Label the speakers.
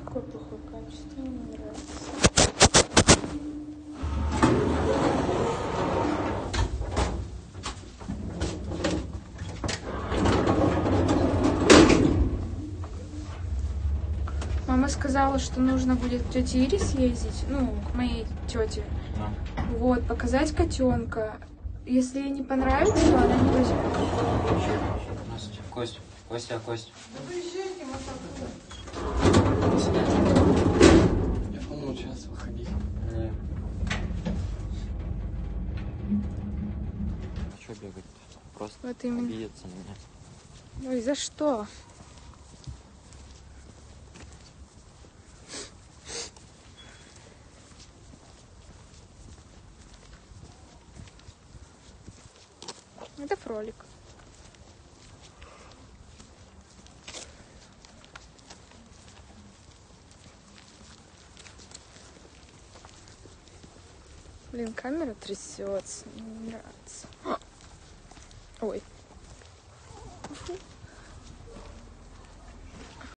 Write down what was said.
Speaker 1: Какое плохое качество, мне не нравится. Мама сказала, что нужно будет к тете Ире съездить, ну, к моей тете. Вот, показать котенка. Если ей не понравится, то она не возьмет.
Speaker 2: Кость, Костя, Кость.
Speaker 3: Выезжайте, вот я думал, сейчас выходить.
Speaker 2: Нет. А что бегать? Просто
Speaker 1: Вот именно.
Speaker 2: обидеться на меня.
Speaker 1: Ой, за что? Это фролик. Блин, камера трясется. Мне не нравится. Ой.